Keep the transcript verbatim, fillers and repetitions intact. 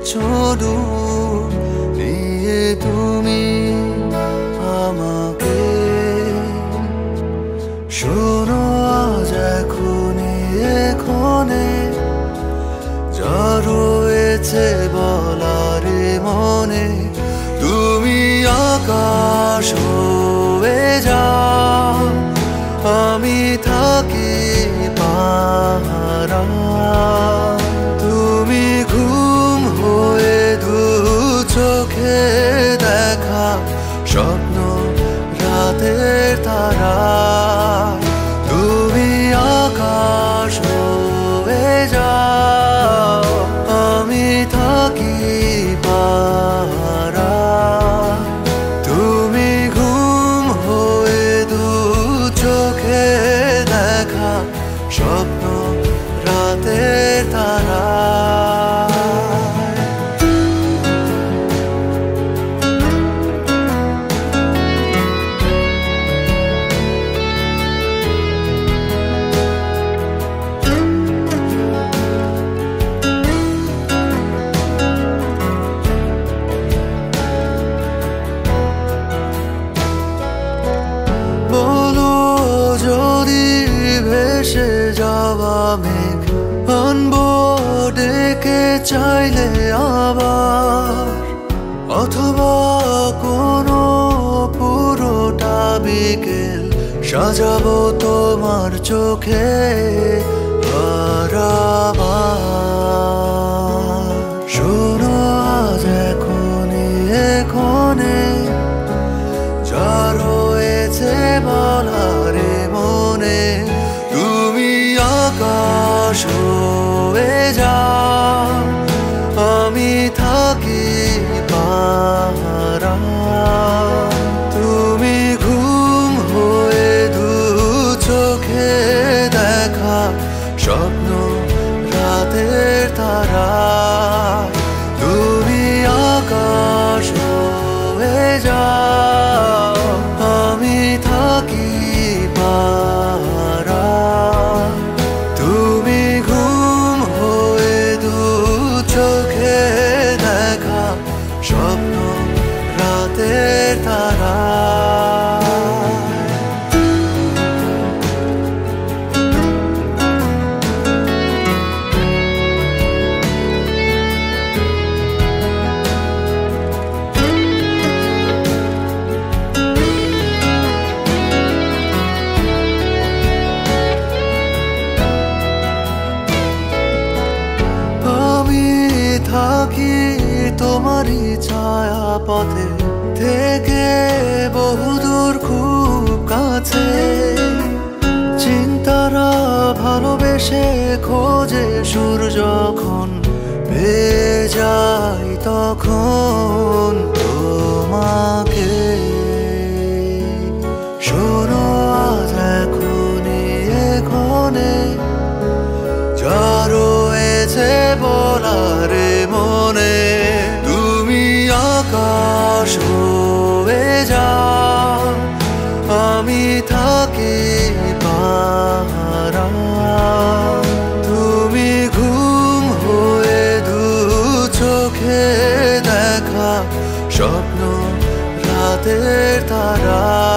ছোড়ু নিয়ে তুমি আমাকে শোনো আজ এখনি এখনে যা রয়েছে বলারে মনে তুমি আকাশ হয়ে যাও আমি থাকি পাহারা তুমি ঘুম হয়ে দু চোখে দেখা স্বপ্ন রাতের তারা তুমি আকাশ হয়ে যাও আমি থাকি পাহারা তুমি ঘুম হয়ে দু চোখে দেখা স্বপ্ন রাতের তারা ভেসে যাওয়া মেঘ আনবো ডেকে চাইলে আবার অথবা কোনো পুরোটা বিকেল সাজাবো তোমার চোখে হারাবার শোনো আজ এখনি এখনে যা রয়েছে বলারে মনে তুমি আকাশ হয়ে যাও আমি থাকি পাহারা তুমি ঘুম হয়ে দু চোখে দেখা স্বপ্ন রাতের তারা তুমি আকাশ হয়ে যাও আমি থাকি পাহারা তুমি ঘুম হয়ে দু চোখে দেখা স্বপ্ন রাতের তারা থাকি তোমারই ছায়া পথে থেকে বহুদূর খুব কাছে চিন্তারা ভালোবেসে খোঁজে সুর যখন পেয়ে যাই তখন তোমাকে শোনো আজ এখনি এখনে যা রয়েছে বলারে মনে তুমি আকাশ হয়ে যাও আমি থাকি পাহারা তুমি ঘুম হয়ে দু চোখে দেখা স্বপ্ন রাতের তারা